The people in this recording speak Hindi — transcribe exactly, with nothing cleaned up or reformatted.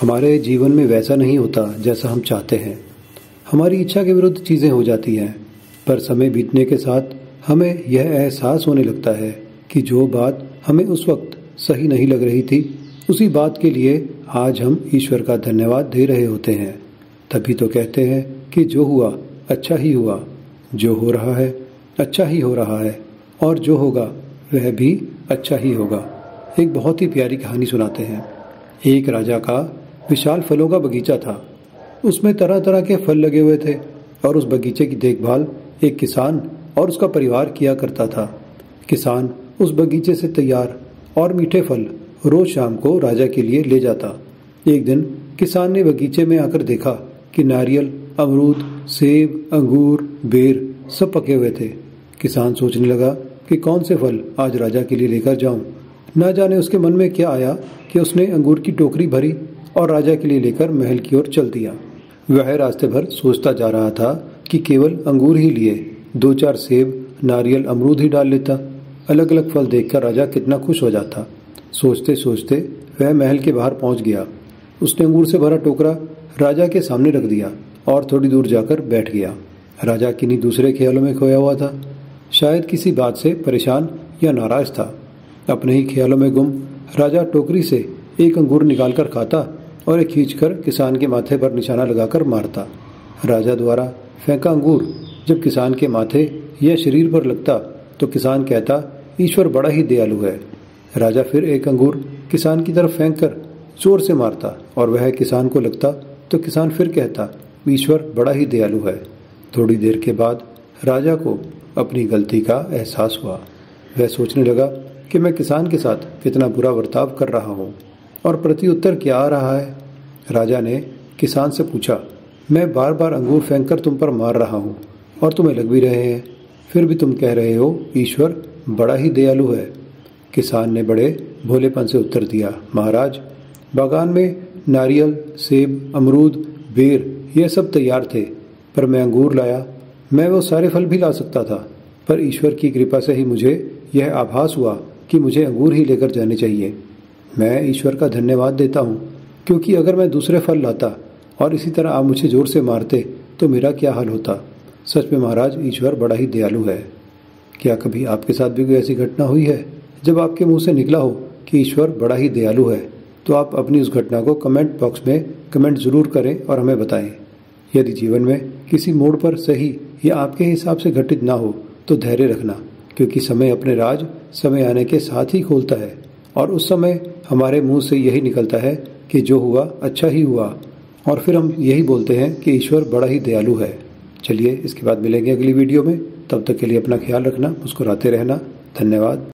हमारे जीवन में वैसा नहीं होता जैसा हम चाहते हैं। हमारी इच्छा के विरुद्ध चीज़ें हो जाती हैं, पर समय बीतने के साथ हमें यह एहसास होने लगता है कि जो बात हमें उस वक्त सही नहीं लग रही थी, उसी बात के लिए आज हम ईश्वर का धन्यवाद दे रहे होते हैं। तभी तो कहते हैं कि जो हुआ अच्छा ही हुआ, जो हो रहा है अच्छा ही हो रहा है, और जो होगा वह भी अच्छा ही होगा। एक बहुत ही प्यारी कहानी सुनाते हैं। एक राजा का विशाल फलों का बगीचा था। उसमें तरह तरह के फल लगे हुए थे और उस बगीचे की देखभाल एक किसान और उसका परिवार किया करता था। किसान उस बगीचे से तैयार और मीठे फल रोज शाम को राजा के लिए ले जाता। एक दिन किसान ने बगीचे में आकर देखा कि नारियल, अमरूद, सेब, अंगूर, बेर सब पके हुए थे। किसान सोचने लगा कि कौन से फल आज राजा के लिए लेकर जाऊं। न जाने उसके मन में क्या आया कि उसने अंगूर की टोकरी भरी और राजा के लिए लेकर महल की ओर चल दिया। वह रास्ते भर सोचता जा रहा था कि केवल अंगूर ही लिए दो चार सेब, नारियल, अमरूद ही डाल लेता। अलग अलग फल देखकर राजा कितना खुश हो जाता। सोचते सोचते वह महल के बाहर पहुंच गया। उसने अंगूर से भरा टोकरा राजा के सामने रख दिया और थोड़ी दूर जाकर बैठ गया। राजा किन्हीं दूसरे ख्यालों में खोया हुआ था। शायद किसी बात से परेशान या नाराज था। अपने ही ख्यालों में गुम राजा टोकरी से एक अंगूर निकालकर खाता और एक खींचकर किसान के माथे पर निशाना लगाकर मारता। राजा द्वारा फेंका अंगूर जब किसान के माथे या शरीर पर लगता तो किसान कहता, ईश्वर बड़ा ही दयालु है। राजा फिर एक अंगूर किसान की तरफ फेंक कर जोर से मारता और वह किसान को लगता तो किसान फिर कहता, ईश्वर बड़ा ही दयालु है। थोड़ी देर के बाद राजा को अपनी गलती का एहसास हुआ। वह सोचने लगा कि मैं किसान के साथ कितना बुरा बर्ताव कर रहा हूँ और प्रत्युत्तर क्या आ रहा है। राजा ने किसान से पूछा, मैं बार बार अंगूर फेंककर तुम पर मार रहा हूँ और तुम्हें लग भी रहे हैं, फिर भी तुम कह रहे हो ईश्वर बड़ा ही दयालु है। किसान ने बड़े भोलेपन से उत्तर दिया, महाराज, बागान में नारियल, सेब, अमरूद, बेर ये सब तैयार थे, पर मैं अंगूर लाया। मैं वो सारे फल भी ला सकता था, पर ईश्वर की कृपा से ही मुझे यह आभास हुआ कि मुझे अंगूर ही लेकर जाने चाहिए। मैं ईश्वर का धन्यवाद देता हूँ, क्योंकि अगर मैं दूसरे फल लाता और इसी तरह आप मुझे जोर से मारते तो मेरा क्या हाल होता। सच में महाराज, ईश्वर बड़ा ही दयालु है। क्या कभी आपके साथ भी कोई ऐसी घटना हुई है जब आपके मुंह से निकला हो कि ईश्वर बड़ा ही दयालु है? तो आप अपनी उस घटना को कमेंट बॉक्स में कमेंट जरूर करें और हमें बताएं। यदि जीवन में किसी मोड़ पर सही या आपके हिसाब से घटित ना हो तो धैर्य रखना, क्योंकि समय अपने राज समय आने के साथ ही खोलता है और उस समय हमारे मुंह से यही निकलता है कि जो हुआ अच्छा ही हुआ, और फिर हम यही बोलते हैं कि ईश्वर बड़ा ही दयालु है। चलिए इसके बाद मिलेंगे अगली वीडियो में। तब तक के लिए अपना ख्याल रखना, मुस्कुराते रहना। धन्यवाद।